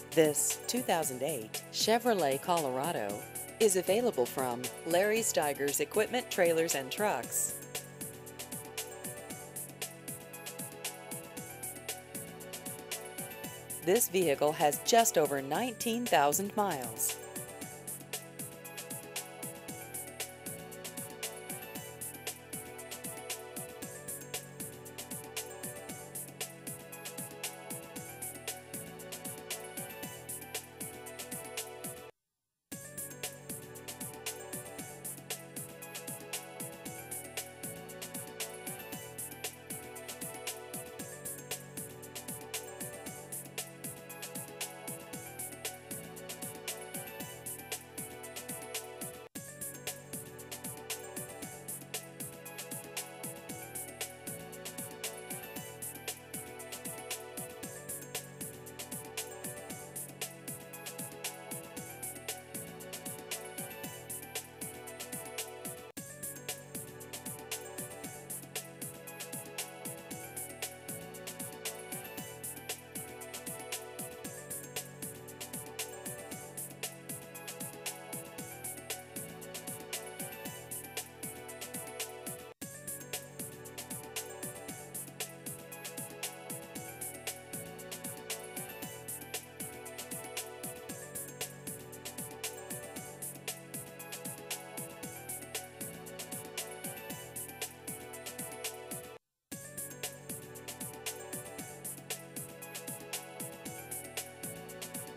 This 2008 Chevrolet Colorado is available from Larry Stigers Equipment, Trailers, and Trucks. This vehicle has just over 19,000 miles.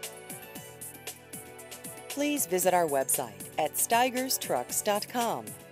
Please visit our website at stigerstrucks.com.